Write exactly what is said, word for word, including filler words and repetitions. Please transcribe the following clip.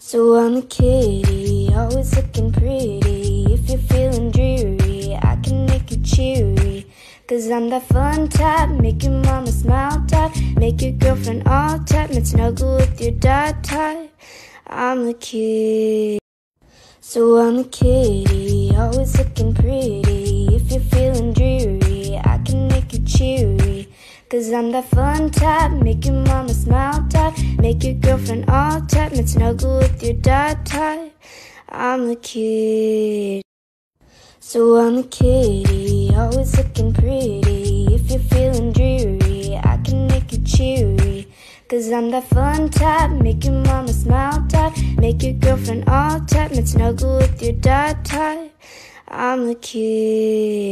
So I'm a kitty, always looking pretty. If you're feeling dreary, I can make you cheery. Cause I'm that fun type, make your mama smile type, make your girlfriend all type, and snuggle with your dad type. I'm a kid. So I'm a kitty, always looking pretty. If you're feeling dreary, I can make you cheery. Cause I'm that fun type, make your mama smile type, make your girlfriend all type, and snuggle with your dad type. I'm a kid. So I'm a kitty, always looking pretty. If you're feeling dreary, I can make you cheery. Cause I'm that fun type, make your mama smile type, make your girlfriend all type, and snuggle with your dad type. I'm a kid.